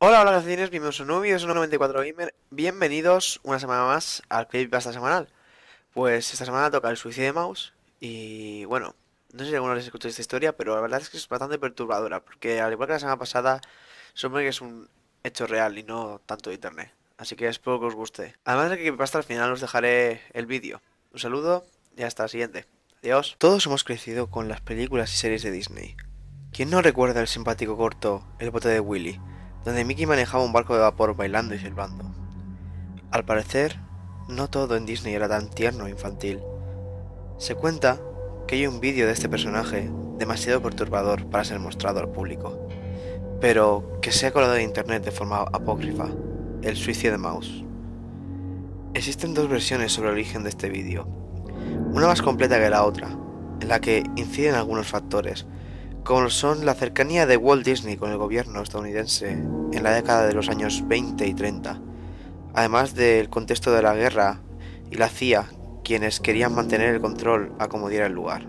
Hola, hola cines, bienvenidos a un nuevo vídeo, soy 94 Gamer. Bienvenidos una semana más al Creepypasta semanal. Pues esta semana toca el suicidio de Mouse. Y bueno, no sé si alguno les escuchado esta historia, pero la verdad es que es bastante perturbadora. Porque al igual que la semana pasada, supone que es un hecho real y no tanto de internet. Así que espero que os guste. Además de que Creepypasta, al final os dejaré el vídeo. Un saludo y hasta la siguiente. Adiós. Todos hemos crecido con las películas y series de Disney. ¿Quién no recuerda el simpático corto El bote de Willy, donde Mickey manejaba un barco de vapor bailando y silbando? Al parecer, no todo en Disney era tan tierno e infantil. Se cuenta que hay un vídeo de este personaje demasiado perturbador para ser mostrado al público, pero que se ha colado en internet de forma apócrifa, el suicidio de Mouse. Existen dos versiones sobre el origen de este vídeo, una más completa que la otra, en la que inciden algunos factores, como son la cercanía de Walt Disney con el gobierno estadounidense en la década de los años 20 y 30, además del contexto de la guerra y la CIA, quienes querían mantener el control a como diera el lugar.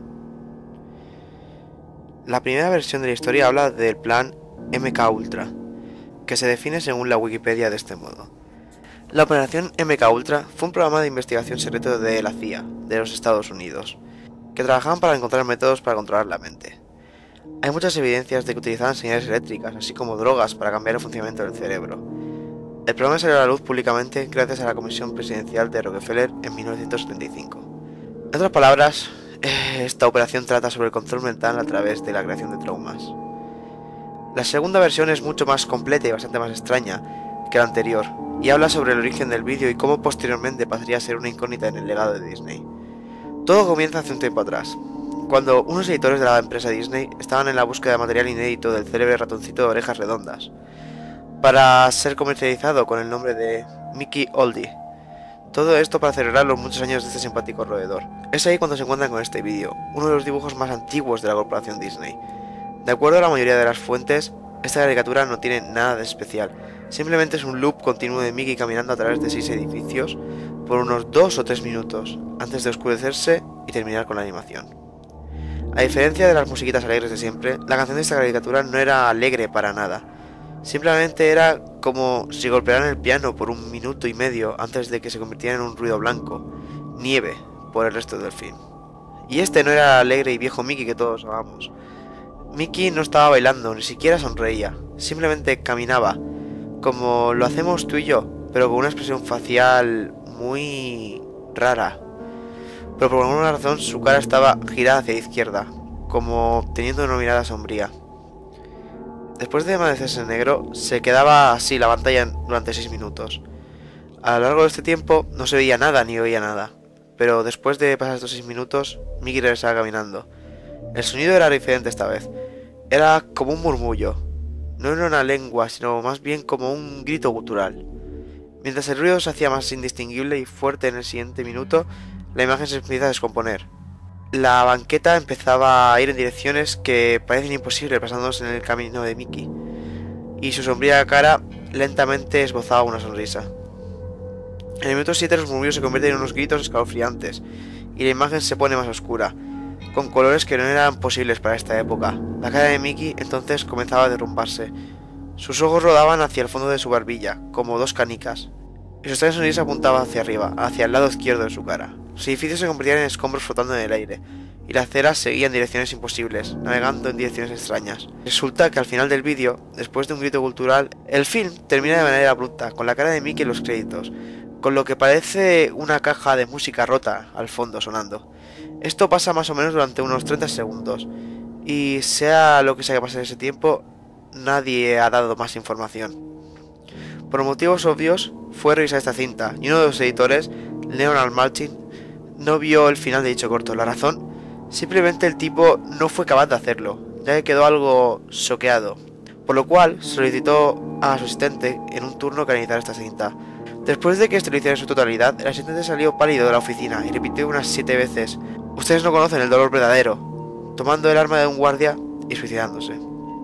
La primera versión de la historia habla del plan MK Ultra, que se define según la Wikipedia de este modo. La operación MK Ultra fue un programa de investigación secreto de la CIA, de los Estados Unidos, que trabajaban para encontrar métodos para controlar la mente. Hay muchas evidencias de que utilizaban señales eléctricas, así como drogas, para cambiar el funcionamiento del cerebro. El programa salió a la luz públicamente gracias a la Comisión Presidencial de Rockefeller en 1975. En otras palabras, esta operación trata sobre el control mental a través de la creación de traumas. La segunda versión es mucho más completa y bastante más extraña que la anterior, y habla sobre el origen del vídeo y cómo posteriormente pasaría a ser una incógnita en el legado de Disney. Todo comienza hace un tiempo atrás, cuando unos editores de la empresa Disney estaban en la búsqueda de material inédito del célebre ratoncito de orejas redondas, para ser comercializado con el nombre de Mickey Oldie. Todo esto para celebrar los muchos años de este simpático roedor. Es ahí cuando se encuentran con este vídeo, uno de los dibujos más antiguos de la corporación Disney. De acuerdo a la mayoría de las fuentes, esta caricatura no tiene nada de especial, simplemente es un loop continuo de Mickey caminando a través de 6 edificios por unos 2 o 3 minutos, antes de oscurecerse y terminar con la animación. A diferencia de las musiquitas alegres de siempre, la canción de esta caricatura no era alegre para nada. Simplemente era como si golpearan el piano por 1 minuto y medio antes de que se convirtiera en un ruido blanco, nieve, por el resto del film. Y este no era el alegre y viejo Mickey que todos amamos. Mickey no estaba bailando, ni siquiera sonreía, simplemente caminaba, como lo hacemos tú y yo, pero con una expresión facial muy rara. Pero por alguna razón su cara estaba girada hacia la izquierda, como teniendo una mirada sombría. Después de amanecerse en negro, se quedaba así la pantalla durante 6 minutos. A lo largo de este tiempo no se veía nada ni oía nada, pero después de pasar estos 6 minutos, Mickey regresaba caminando. El sonido era diferente esta vez. Era como un murmullo. No era una lengua, sino más bien como un grito gutural. Mientras el ruido se hacía más indistinguible y fuerte en el siguiente minuto, la imagen se empieza a descomponer. La banqueta empezaba a ir en direcciones que parecen imposibles basándose en el camino de Mickey, y su sombría cara lentamente esbozaba una sonrisa. En el minuto 7 los murmullos se convierten en unos gritos escalofriantes, y la imagen se pone más oscura, con colores que no eran posibles para esta época. La cara de Mickey entonces comenzaba a derrumbarse. Sus ojos rodaban hacia el fondo de su barbilla, como dos canicas, y su extraña sonrisa apuntaba hacia arriba, hacia el lado izquierdo de su cara. Los edificios se convertían en escombros flotando en el aire, y la acera seguía en direcciones imposibles, navegando en direcciones extrañas. Resulta que al final del vídeo, después de un grito cultural, el film termina de manera abrupta, con la cara de Mickey en los créditos, con lo que parece una caja de música rota al fondo sonando. Esto pasa más o menos durante unos 30 segundos, y sea lo que sea que pase en ese tiempo, nadie ha dado más información. Por motivos obvios, fue revisar esta cinta, y uno de los editores, Leonard Maltin, no vio el final de dicho corto. La razón, simplemente el tipo no fue capaz de hacerlo, ya que quedó algo choqueado, por lo cual solicitó a su asistente en un turno que analizara esta cinta. Después de que esto lo hiciera en su totalidad, el asistente salió pálido de la oficina y repitió unas 7 veces: "Ustedes no conocen el dolor verdadero", tomando el arma de un guardia y suicidándose.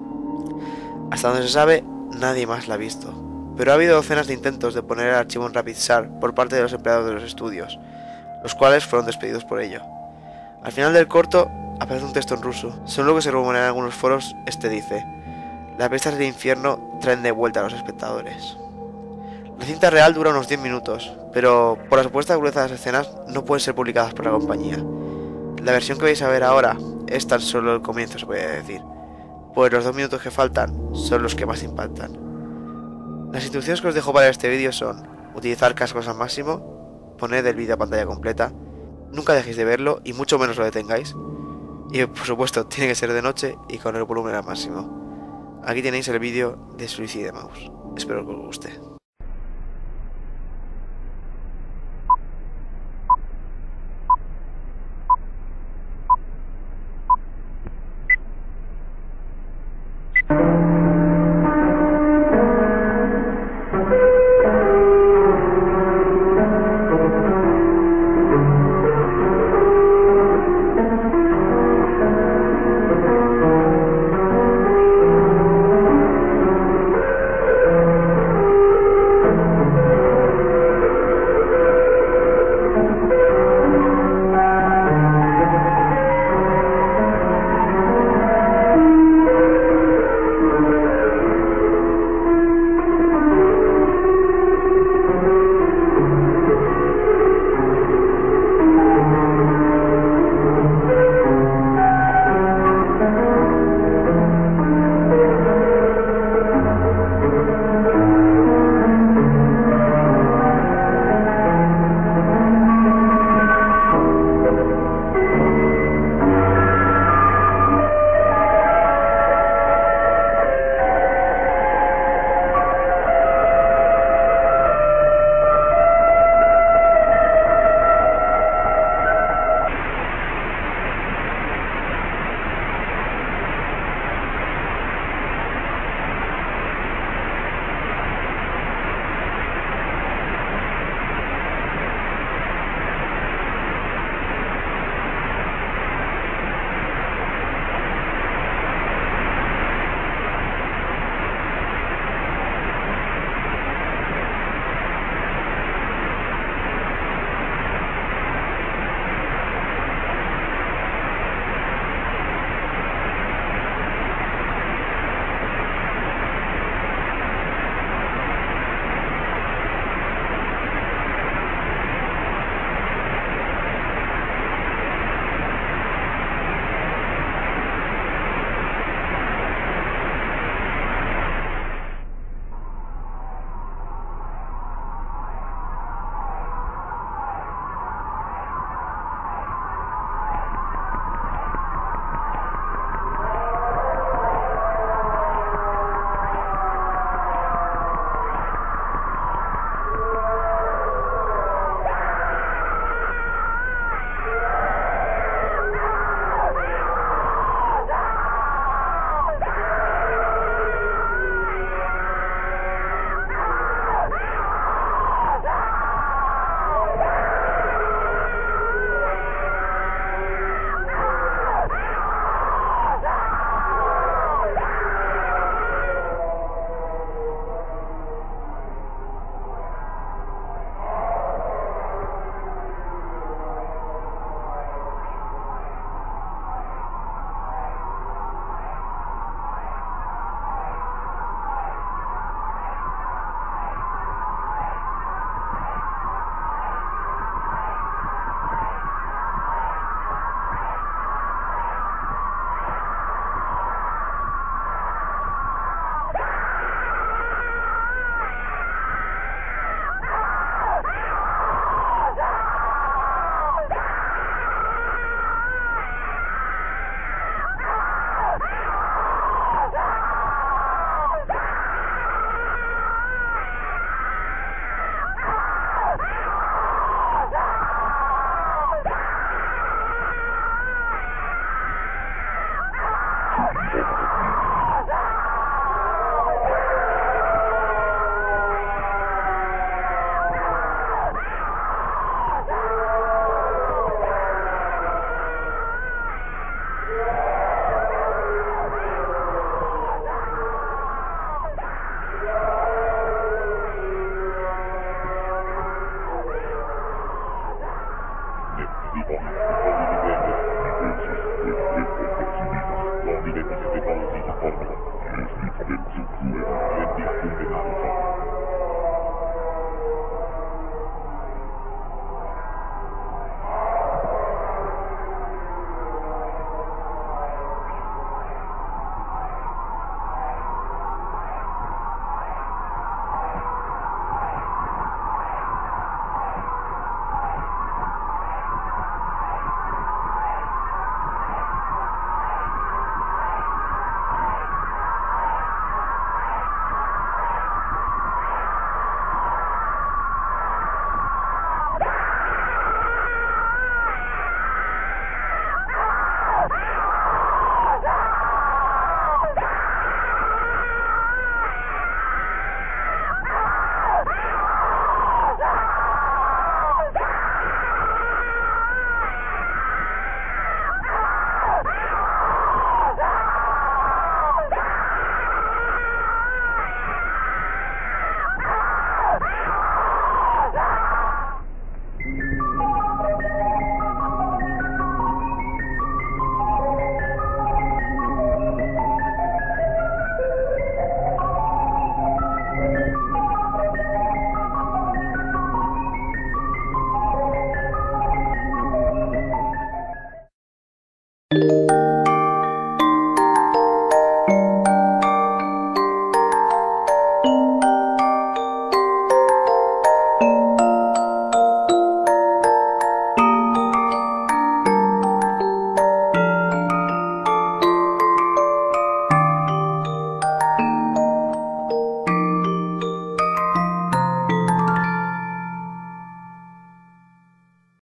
Hasta donde se sabe, nadie más la ha visto, pero ha habido docenas de intentos de poner el archivo en RapidShare por parte de los empleados de los estudios, los cuales fueron despedidos por ello. Al final del corto aparece un texto en ruso. Según lo que se rumorea en algunos foros, este dice: Las bestias del infierno traen de vuelta a los espectadores. La cinta real dura unos 10 minutos, pero por la supuesta dureza de las escenas no pueden ser publicadas por la compañía. La versión que vais a ver ahora es tan solo el comienzo, se puede decir, pues los 2 minutos que faltan son los que más impactan. Las instrucciones que os dejo para este vídeo son: utilizar cascos al máximo, poned el vídeo a pantalla completa, nunca dejéis de verlo y mucho menos lo detengáis, y por supuesto tiene que ser de noche y con el volumen al máximo. Aquí tenéis el vídeo de Suicide Mouse, espero que os guste.